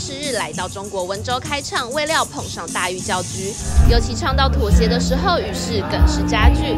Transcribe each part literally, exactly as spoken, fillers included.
十日来到中国温州开唱，未料碰上大雨搅局，尤其唱到妥协的时候，雨势更是加剧。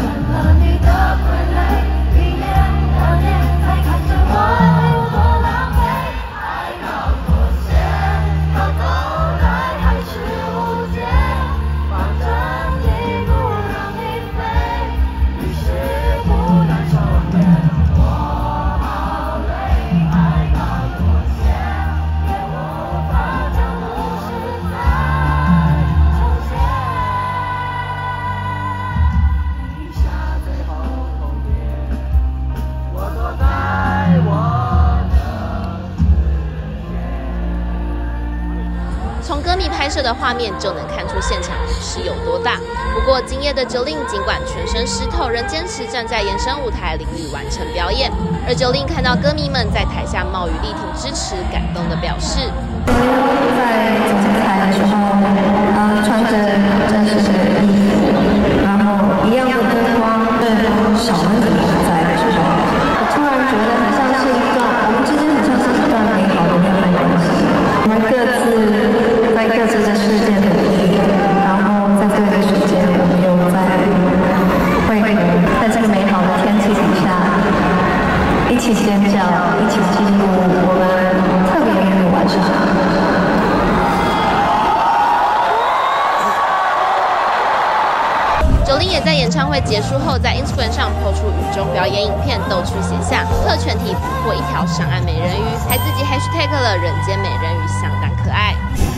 从歌迷拍摄的画面就能看出现场雨势有多大。不过，今夜的Jolin尽管全身湿透，仍坚持站在延伸舞台淋雨完成表演。而Jolin看到歌迷们在台下冒雨力挺支持，感动的表示：“ 在走进台的时候，呃，穿着真实的衣服，然后一样的灯光，对小温子在的时候，我突然觉得很像是一段，我们之间很像是一段美好的恋爱关系，我们各自。” 在各自的世界努力，然后在对的时间，我们又在汇合，在这个美好的天气底下，一起尖叫，一起记录我们特别美的晚上。 Jolin也在演唱会结束后，在 Instagram 上 po 出雨中表演影片，逗趣写下“特全体捕获一条上岸美人鱼”，还自己 hashtag 了“人间美人鱼”，相当可爱。